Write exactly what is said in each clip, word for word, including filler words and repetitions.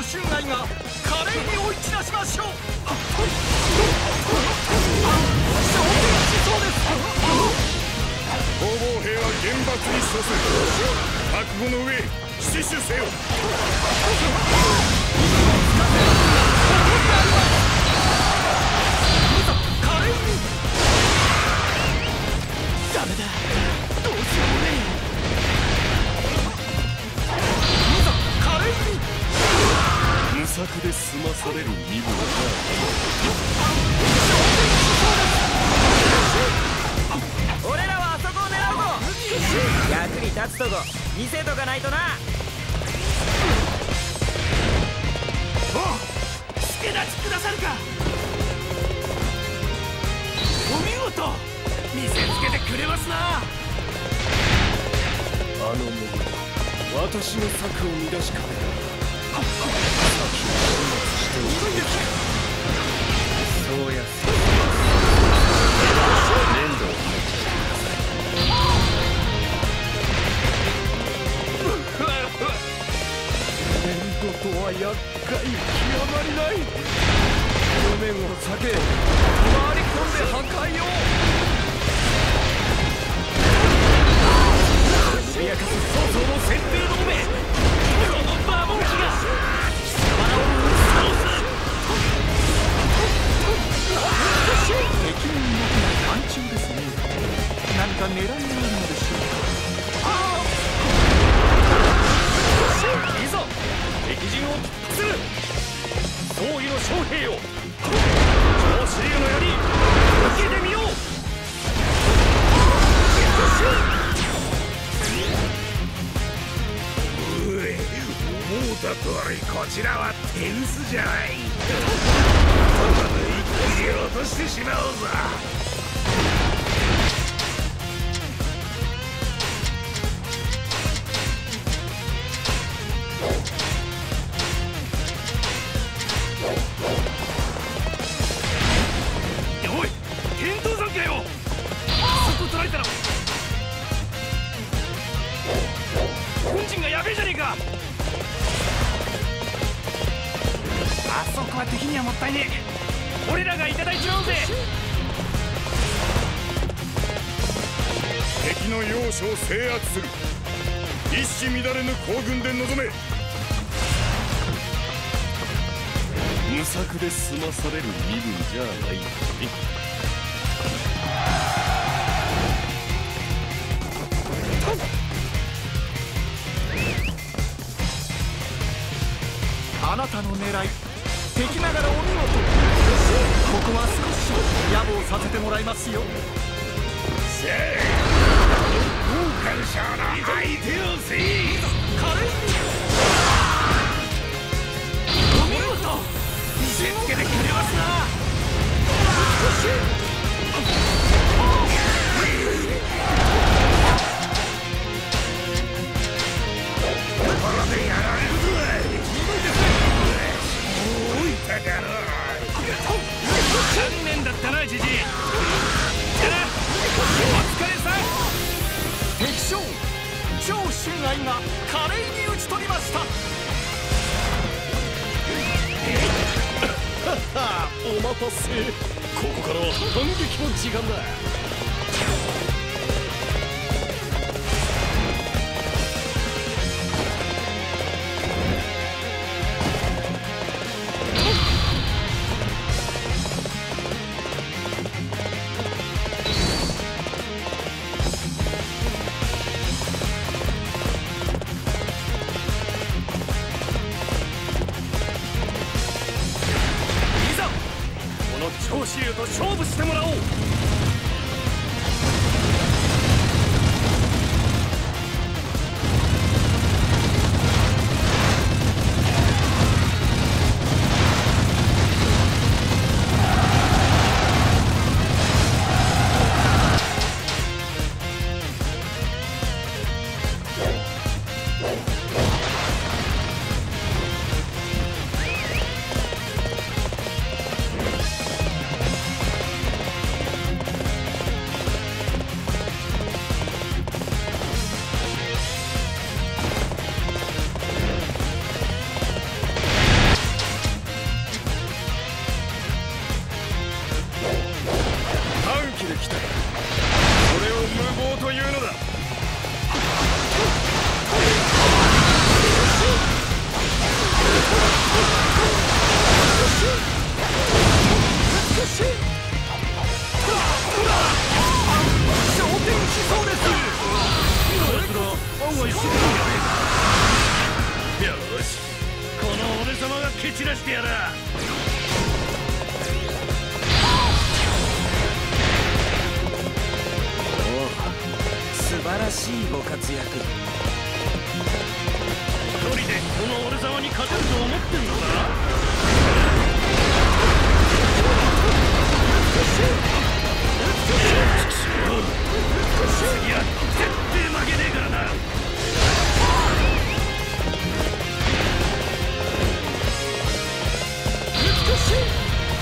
春愛が華麗に追い散らしましょう。昇天しそうです。 逃亡兵は厳罰に処す。覚悟の上死守せよ。華麗に。ダメだ、どうしようもねえ。無策で済まされる身分だ。 俺らはあそこを狙うぞ。役に立つとこ見せとかないとな。おう、助立ちくださるか。お見事、見せつけてくれますな。 あの者、私の策を乱しかねない。そうやす面倒を入ってください。面倒とは厄介極まりない。表面を避け回り込んで破壊を。脅かす曹操の先兵同盟、このバーモンキが貴様らを倒す。敵にいなくなる暗中ですね。何か狙いがあるのでしょうか。いざ敵陣を突破する。総意の将兵よ、長州の槍受けてみよう。思うた通りこちらは手薄じゃない。とっとと一気に落としてしまおうぞ。おい、天道山かよ。そこ取られたら本陣がやべえじゃねえか。あそこは敵にはもったいねえ。俺らがいただいちまうぜ。敵の要所を制圧する。一糸乱れぬ行軍で臨め。無策で済まされる身分じゃないのね。あなたの狙い、敵ながらお見事。ここは少し野望させてもらいますよ。せい、豪華者の相手をせい。華麗に。お見事、見せつけてくれますな。美しい。これでやられるぞ。残念だったな、じじい。じゃな、お疲れさん。敵将長春愛が華麗に討ち取りました。お待たせ。ここからは反撃の時間だ。長州と勝負してもらおう。 様が蹴散らしてやら。 おお、素晴らしいご活躍。 一人でこの俺様に勝てると思ってんのか。次は絶対負けねえからな。美しい。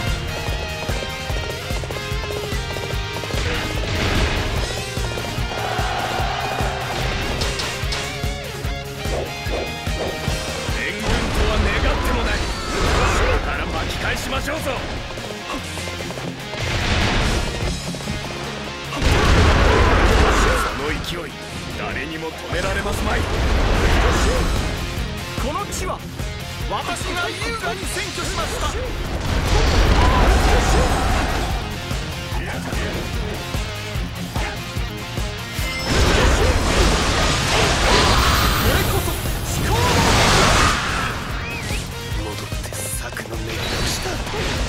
援軍とは願ってもない。だから巻き返しましょうぞ。その勢い、誰にも止められますまい。 この地は私が優雅に占拠しました。これこそ思考の戻って策の練り直しだ。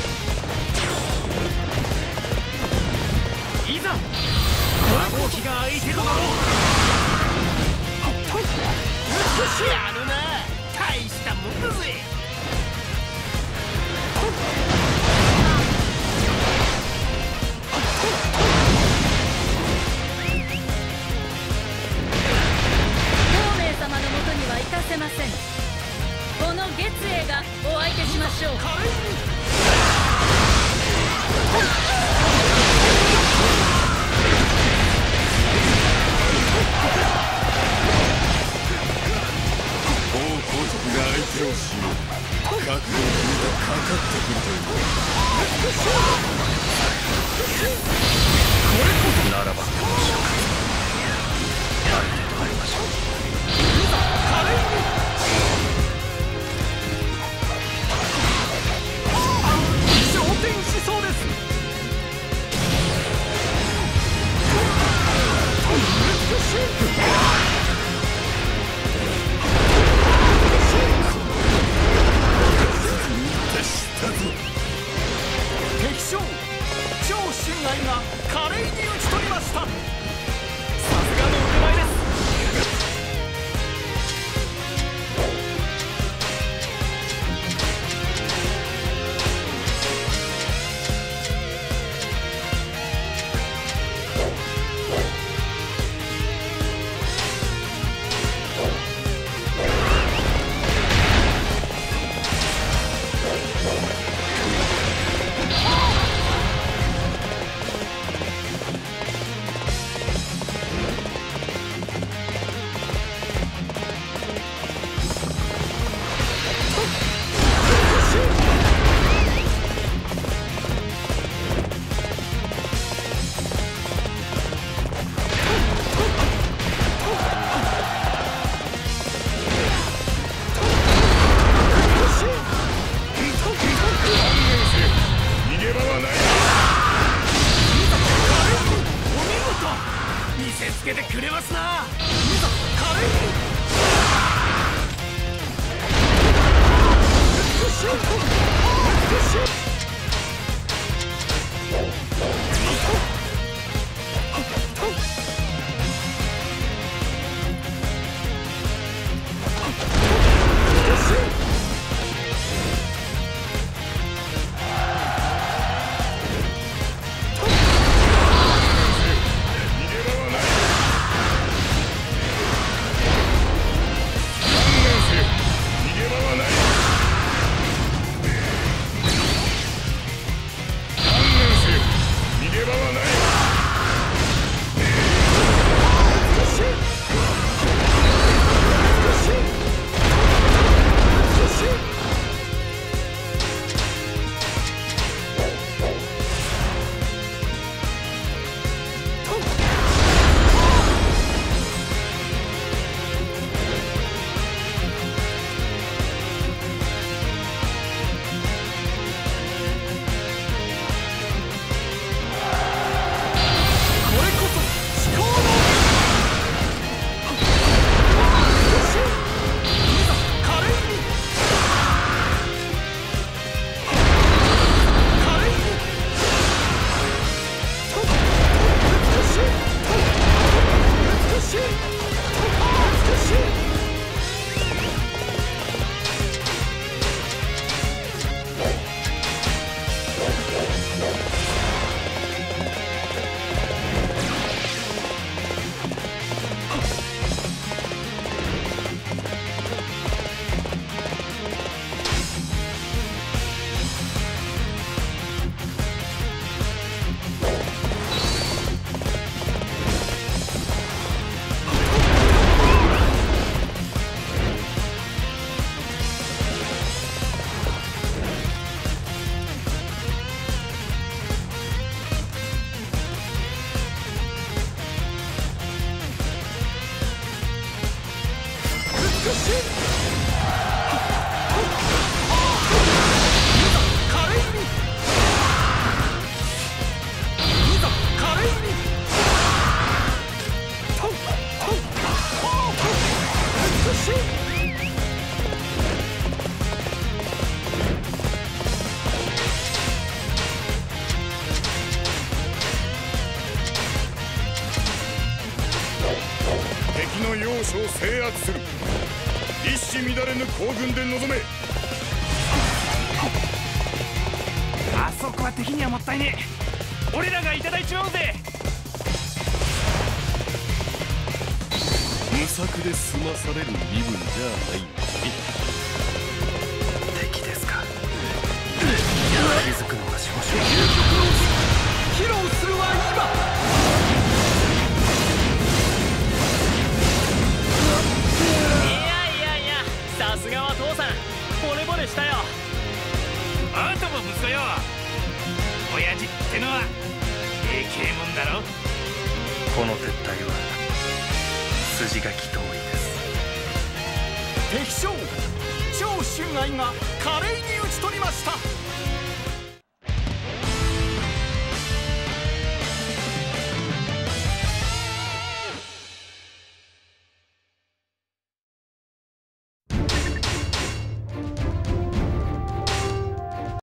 いざ魔王機が相手となろう。やるな、大したもんだぜ。 孔明様のもとには行かせません。この月英がお相手しましょう。 が相手をしよう。覚悟を決めたかかってくるというこれこそならばこの瞬間相手と会いましょう。いざ華麗に昇天しそうです。美しい。敵将超心愛が華麗に討ち取りました。さすがの腕前です。つけてくれますな。いざ華麗に美しい美しい。 要所を制圧する。一糸乱れぬ行軍で臨め。 あそこは敵にはもったいねえ。俺らがいただいちまうぜ。 無策で済まされる身分じゃないのに。 敵ですか。気づくのが少々。 披露するは今。いやいやいや、さすがは父さん、ボレボレしたよ。 あんたも息子よ。親父ってのはええけえもんだろ。この撤退は筋書き通りです。 敵将張春愛が華麗に討ち取りました。